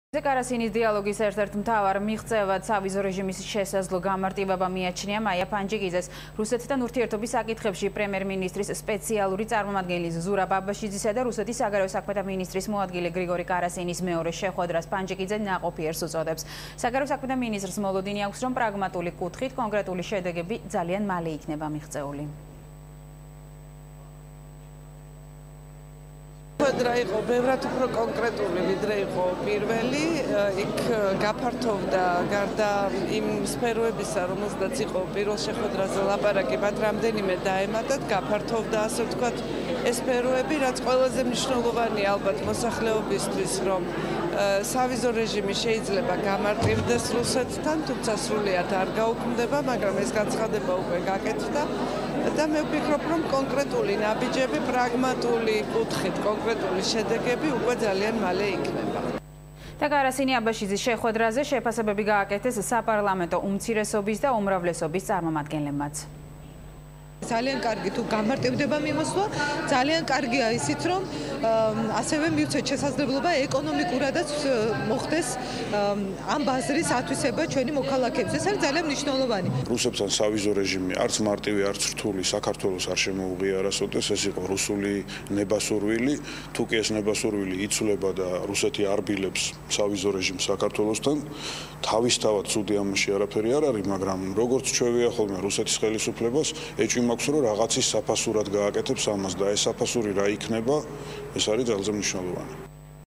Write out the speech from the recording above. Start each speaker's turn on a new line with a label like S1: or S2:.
S1: კარასინის დიალოგის ერთ-ერთ მთავარ მიღწევად სავიზო რეჟიმის შესაძლო გამარტივება მიაჩნია მაია პანჯიკიძეს. რუსეთთან ურთიერთობის საკითხებში პრემიერ-მინისტრის სპეციალური წარმომადგენლის ზურაბ აბაშიძისა და რუსეთის საგარეო საქმეთა მინისტრის მოადგილე გრიგორი კარასინის მეორე შეხვედრას პანჯიკიძე ნაყოფიერს უწოდებს. საგარეო საქმეთა მინისტრს მოლოდინი აქვს, რომ პრაგმატული კუთხით კონკრეტული შედეგები ძალიან მალე იქნება მიღწეული.
S2: შეხვედრა იყო ბევრად უფრო კონკრეტული, ვიდრე იყო პირველი. იქ გაფართოვდა გარდა იმ სფეროებისა, რომელზედაც იყო პირველ შეხვედრაზე ლაპარაკი, მათ რამდენიმე დაემატათ, გაფართოვდა ასე ვთქვათ ეს სფეროები, რაც ყველაზე მნიშვნელოვანია ალბათ მოსახლეობისთვის, რომ სავიზო რეჟიმი შეიძლება გამარტივდეს რუსეთთან, თუმცა სრულიად არ გაუქმდება, მაგრამ ეს განცხადება უკვე გაკეთდა. და მე ვფიქრობ, რომ კონკრეტული ნაბიჯები, პრაგმატული კუთხით კონკრეტული შედეგები უკვე ძალიან მალე იქნება.
S1: და კარასინი აბაშიძის შეხვედრაზე შეფასებები გააკეთეს საპარლამენტო უმცირესობის და უმრავლესობის წარმომადგენლებმაც.
S3: ძალიან კარგი თუ გამარტივდება მიმოსვლა, ძალიან კარგია ისიც, რომ ასევე მივცეთ შესაძლებლობა ეკონომიკურადაც მოხდეს ამ ბაზრის ათვისება ჩვენი მოქალაქეებს. ეს არის ძალიან მნიშვნელოვანი.
S4: რუსებთან სავიზო რეჟიმი არც მარტივი, არც რთული საქართველოს არ შემოუღია არასოდეს. ეს იყო რუსული ნებასურვილი. თუ კი ეს ნებასურვილი იცვლება და რუსეთი არბილებს სავიზო რეჟიმს საქართველოსთან, თავისთავად ცუდი ამაში არაფერი არ არის, მაგრამ როგორც ჩვევია ხოლმე რუსეთის ხელისუფლებას, ეჭვი მაქვს, რომ რაღაცის საფასურად გააკეთებს ამას და ეს საფასური რა იქნება, ეს არის ძალზე მნიშვნელოვანი.